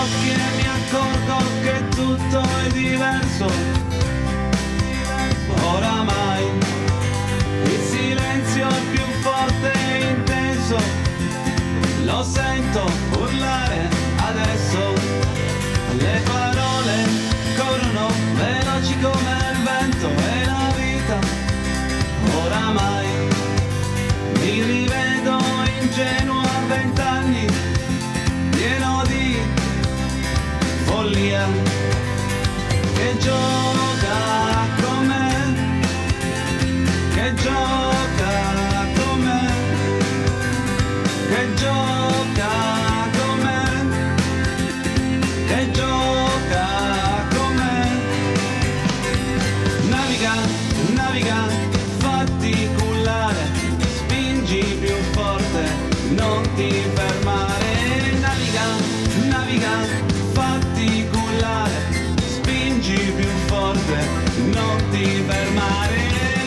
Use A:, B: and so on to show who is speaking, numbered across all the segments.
A: occhi e mi accorgo che tutto è diverso. Oramai il silenzio è più forte e intenso, lo sento urlare adesso. Le parole corrono veloci come il vento e la vita oramai mi rivedo ingenuo a 20 anni, pieno di follia, che gioca con me, che gioca con me, che gioca con me, che gioca con me. Naviga, naviga, fatti cullare, spingi più forte, non ti fermare. Naviga, naviga, fatti cullare, spingi più forte, non ti fermare.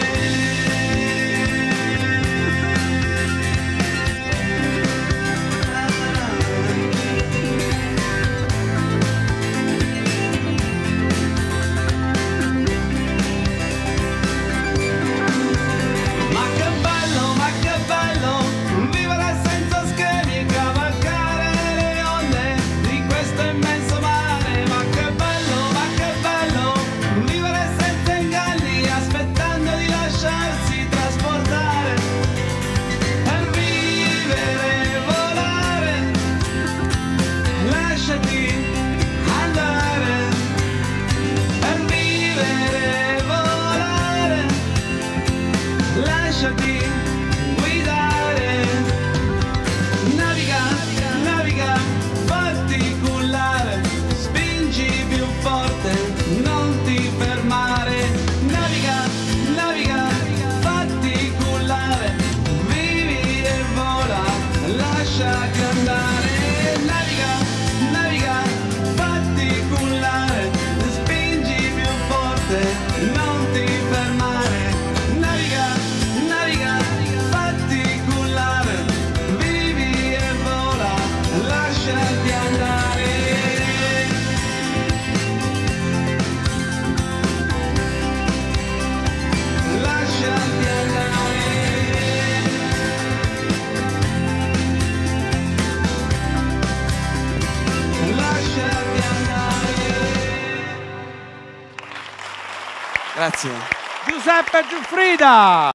A: Lasciati guidare, naviga, naviga, fatti cullare, spingi più forte, non ti fermare. Naviga, naviga, fatti cullare, vivi e vola, lasciati andare. Naviga, naviga, fatti cullare, spingi più forte, non ti fermare. Lasciati andare, lasciati andare, lasciati andare.
B: Grazie.
C: Giuseppe Giuffrida.